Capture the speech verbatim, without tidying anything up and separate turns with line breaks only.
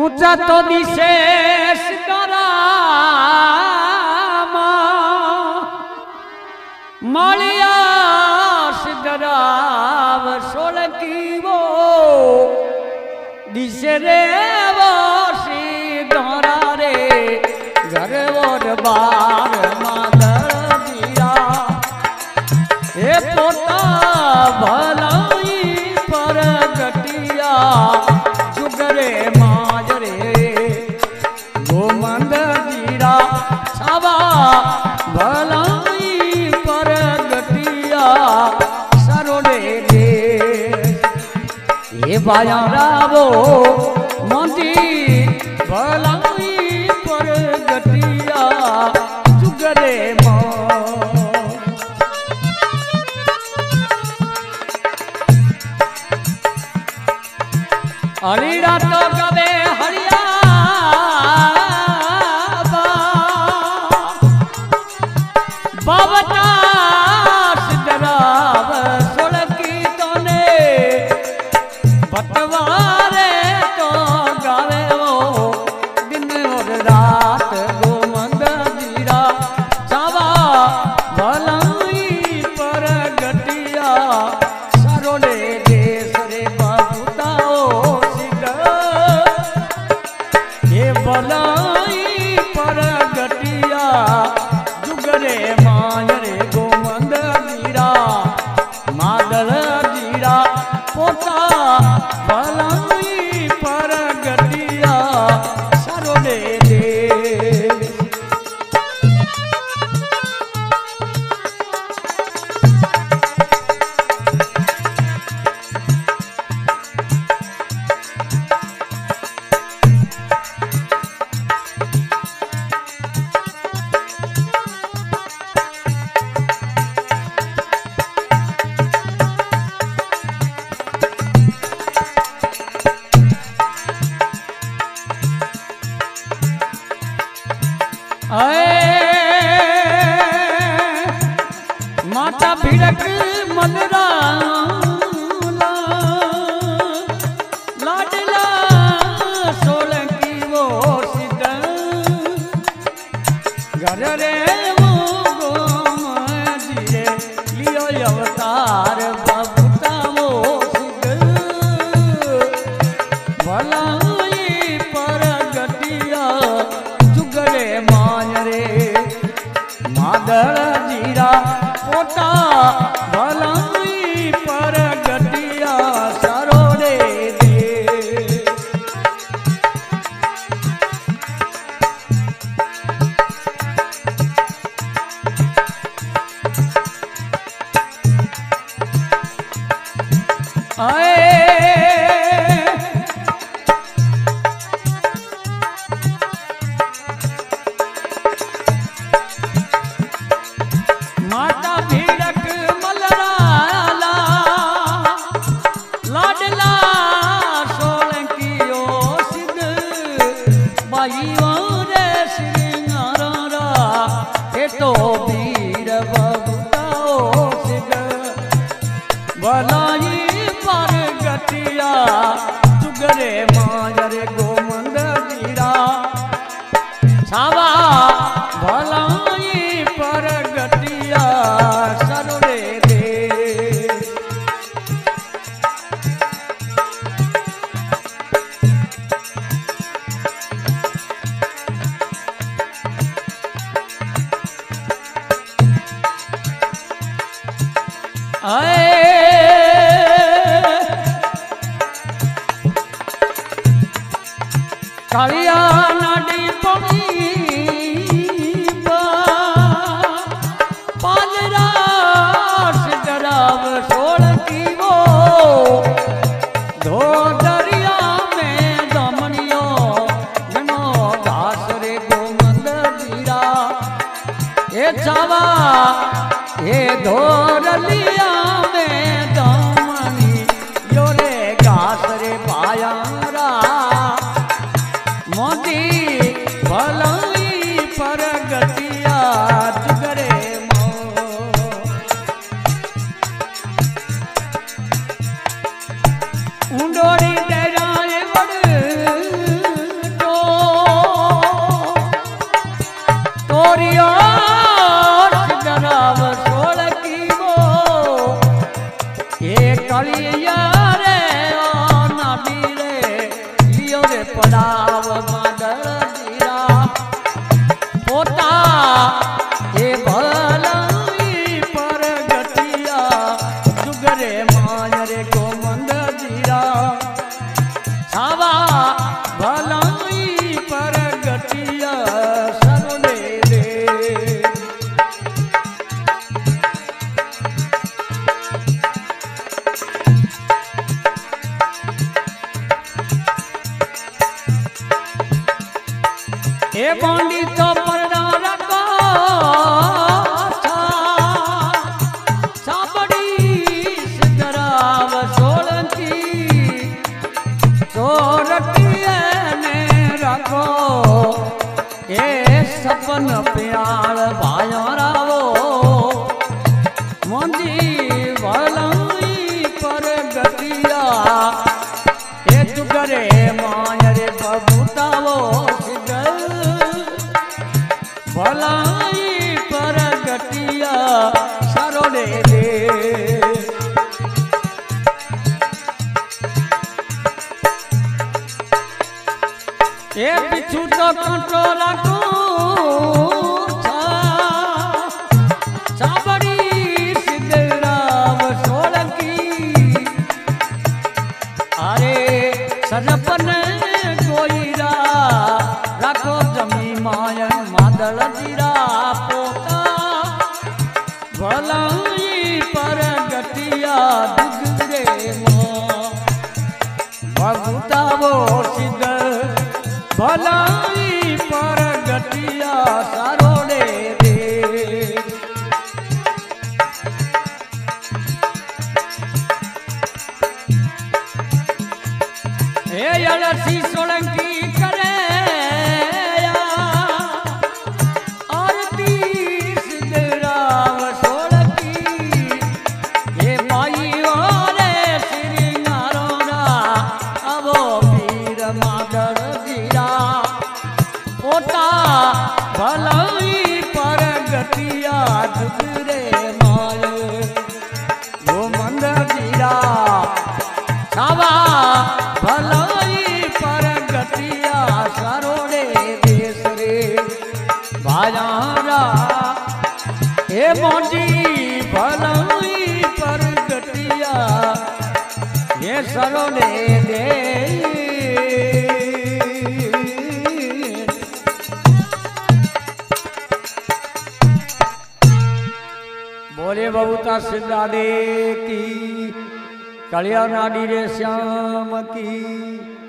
ऊंचा तो दिशेष कराम मलिया सिद्धराव सोलकी वो दिशे रे वो सिद्धरा रे घर और बार मादर दिया ए पोता भलाई पर गटिया जुगरे माजरे गोमंद जीरा छावा भलाई पर गटिया सरोडे दे ये बाया रावो मंदी भलाई पर गटिया जुगरे मा हरिरा तो गवे हरिया बाबता सिद्धराव सोलकी तोने पटवारे तो गावे वो दिन और रात गोमंद जीरा चावा भलाई पर गटिया सरोडे देश रे बाबूताओ भलाई पर गटिया जुगरे मायरे गोमंद जीरा मादल जीरा पोता भलाई पर गटिया सरोडे दे माता भिड़क मनरा लाडला सोलंकी वो सिद्ध घर रे वो गोम दिए लियो अवतार बबूता वो सिद्ध भलाई पर गटिया जुगरे मायरे मादल जीरा पोता भलाई पर गटिया सरोडे दे आए माता भिड़क मलराला लाडला सोलंकी ओ सिद्ध बाई रे श्रृंगारा ए तो वीर बबूताओ सिद्ध भलाई पर गटिया जुगरे माजरे गोमंद जीरा छावा भलाई पर गटिया सरोडे दे आए कालिया नाडी पड़ी पालरा सिद्धराव सोलकी वो धो दरिया में दमनियो घनो घास रे गोमंद जीरा ए चावा ए धोरलिया में दमनी यो रे घास रे पायारा मोदी भलाई पर गटिया जुगरे ऊंडोड़ी डेराए बड़ गोरियो सिद्धराम सोलकी वो ये कलिया रे ओ नाडी रे लियो रे पड़ाव मादल जीरा पोता ये भलाई पर गतिया जुगरे मायरे को मंद जीरा छावा भलाई पर गतिया सरोने दे ए बांडी तो परना रखो साबड़ी सिद्धराम सोलंकी चोरटिए ने रखो ए सपन प्यार भाया रावो मोंजी भलाई पर गतिया ए जुगरे मायरे बबूतावो भलाई पर गटिया सरोने दे ए पिछू तो कंट्रोल को साबड़ी सिद्धराम सोलंकी अरे सरपन गोईरा रखो जमी मायन मादल जीरा पोता भलाई पर गटिया दुगरे भगुता वो सिद्ध भलाई पर गटिया सरोने दे ए अलसी सोलंकी करे भलाई पर गटिया जुगरे माय वो मंद जीरा छावा भलाई पर गटिया सरोने देश रे भाजारा हे मोजी भलाई पर गटिया ये सरोने दे बोले बबूता सिद्धादे की कलिया नाडी रे श्याम की।